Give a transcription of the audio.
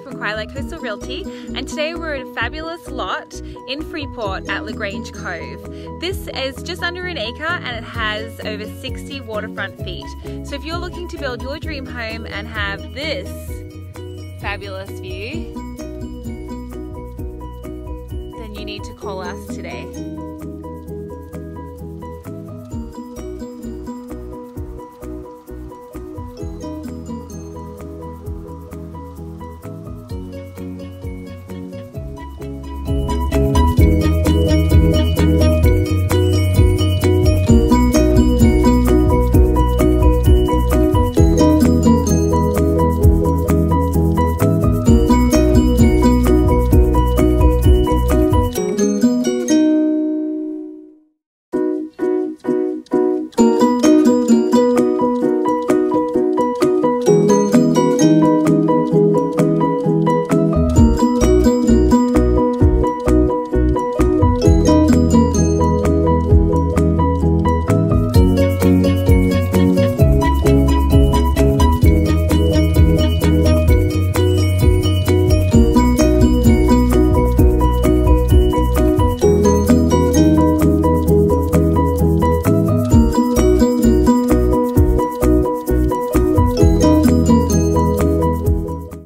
from Kwai Coastal Realty, and today we're at a fabulous lot in Freeport at Lagrange Cove. This is just under an acre and it has over 60 waterfront feet. So if you're looking to build your dream home and have this fabulous view, then you need to call us today.